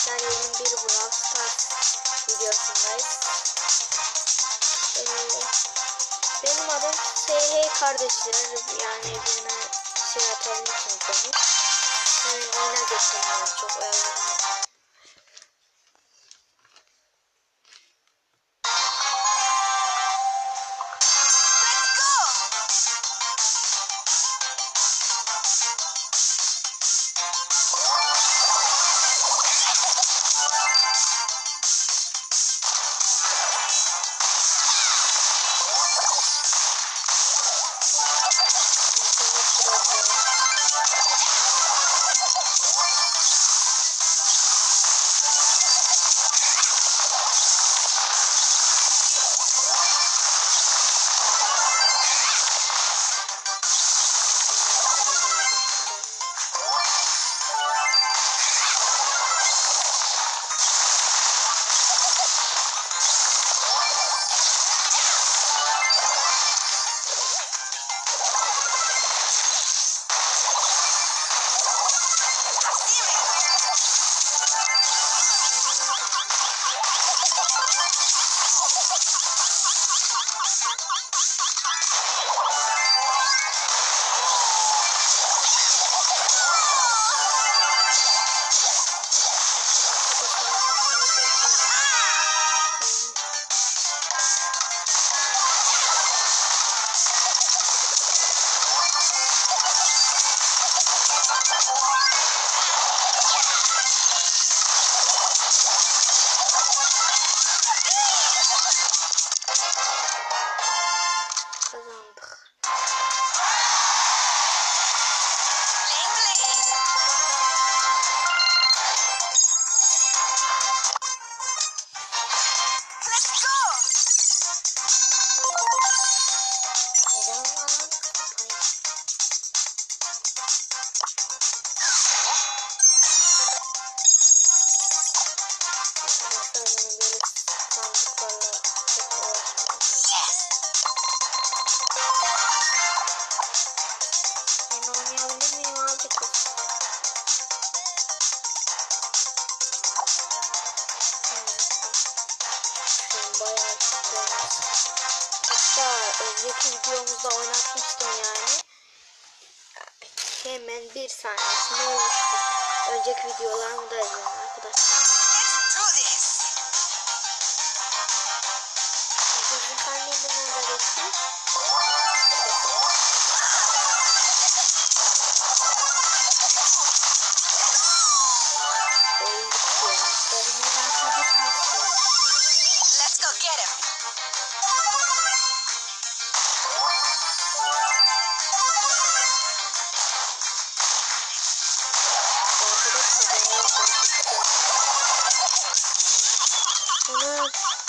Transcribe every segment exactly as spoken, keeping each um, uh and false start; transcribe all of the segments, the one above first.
arkadaşlar, yeni bir Brawl Stars videosundayız. Ee, benim adım S H kardeşler, yani birine şey atabilirsiniz beni. Hemen oyuna geçelim, çok oyalanmayın. Hatta önceki videomuzda oynatmıştım yani. Hemen bir saniyesinde olmuştu. Önceki videolarımı da izleyin arkadaşlar. Bizim karnıydı nerede geçti? Let's go get him. Ona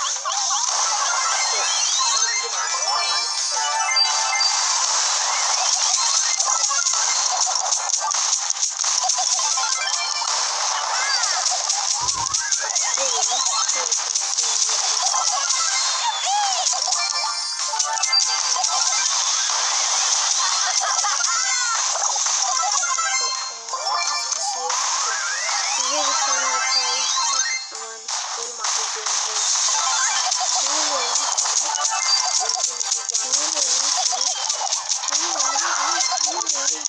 bize bir tane hikaye aman benim aklım ne oluyor lan sana? Ne oluyor lan sana? Ne oluyor lan? Ne oluyor lan?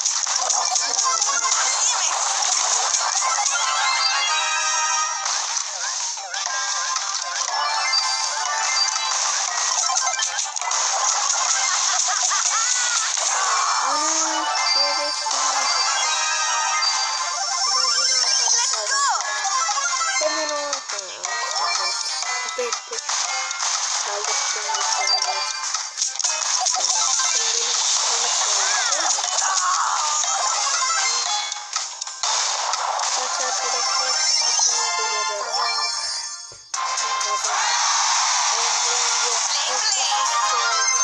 Ana bebek hemen o bitti. Saldırdım insanlar. Şimdi benim konuşmam değil mi? Kaç arkadaşlar ikimiz de geliyoruz. Kazandık. Kazandık. Önce çok çok oldu.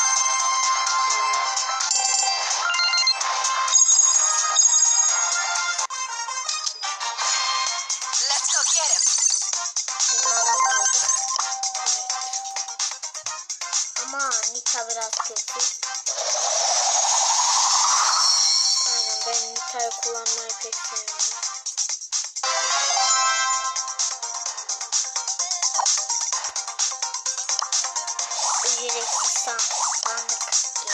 Let's go get him. Bunlardan aldık. Evet. Ama Nita biraz kötü. Aynen, ben Nita'yı kullanmayı pek sevmiyorum. san sandık diyor.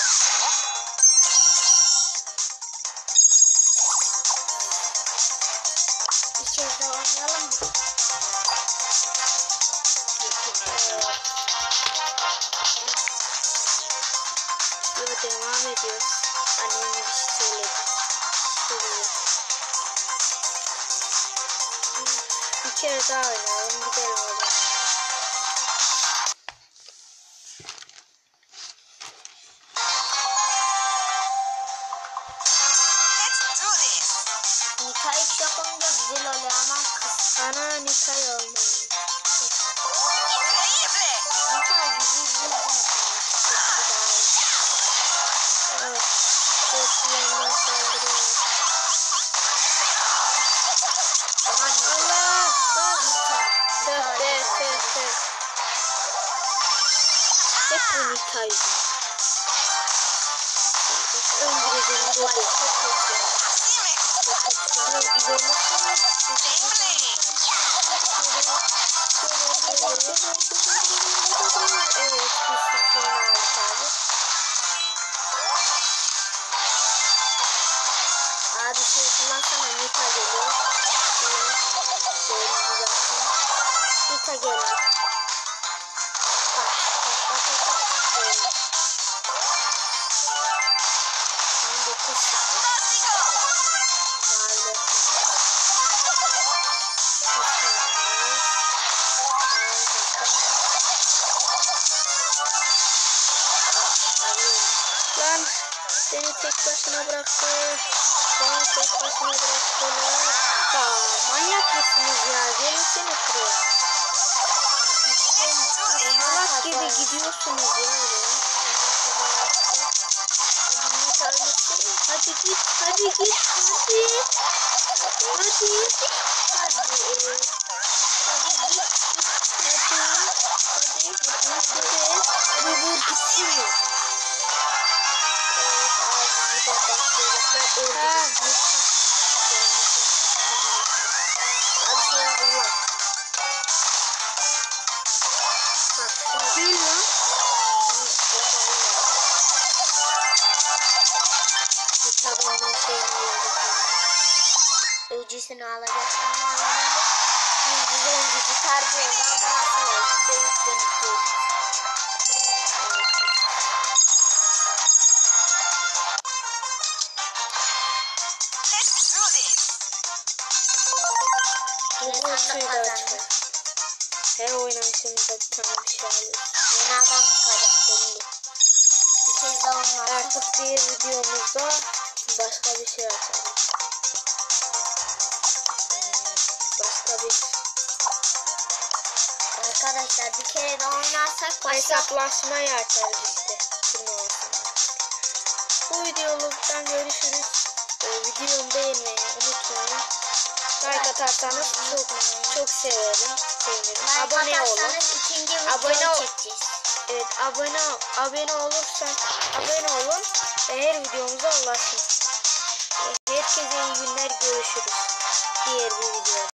Bir kez daha oynayalım mı? Evet. Yo, devam ediyoruz. Annem bir şey söyledi. Söylüyor. Bir kere daha oynayalım. Gidelim o zaman. Nikah iş yapınca güzel oluyor ama kız. Ana nikah oldu. Nikah güzel güzel yapıyor. Evet. Çok yanına saldırıyor. Allah! Bak! Tüh tüh tüh tüh. Hep bu nikah yüzünden. Öldüreceğim dedi. Çok kötü ya. Çok ilerlesin. Evet, biz seni aldık abi. Abi şey kullansana, Nita geliyor. Benim benim güzelsin. Nita geldi. Bak, bak, bak, bak, bak. Öyle. Şimdi dokuz sıfır. Maviler kazandı. Kazanıyoruz. Tamam, kazanıyoruz. Lan beni tek başına bıraktı. Beni tek başına bıraktılar. Ya manyak mısınız ya? Gelinsene buraya. Salak gibi gidiyorsunuz ya. Hadi git, hadi git, hadi. Hadi. Hadi. Hadi git, hadi. Hadi. Hadi. Hadi vur gitsin mi? Evet abi buradan başlayacaklar. Öldürün. Abi şöyle kullan. Bak şuna. Gül lan. Kitabından şeyini alacak. Öcüsünü alacaksan alamadı. Yüzde önceki tercih oldu ama nasıl oldu? Dönüp dönüp dönüp. Bu suyu da açalım. Her oynayışımızda bir tane bir şey alıyoruz. Yeni adam çıkacak belli. Bir kez daha oynayalım. Artık diğer videomuzda başka bir şey açalım. Başka bir... Arkadaşlar bir kere daha oynarsak başka... Hesaplaşmayı açarız işte. Bu videoluktan görüşürüz. Ee, videomu beğenmeyi unutmayın. Like atarsanız çok çok severim, sevinirim. Like abone olun. Abone ol. Evet, abone abone olursan abone olun ve her videomuza ulaşın. Herkese iyi günler, görüşürüz. Diğer bir video.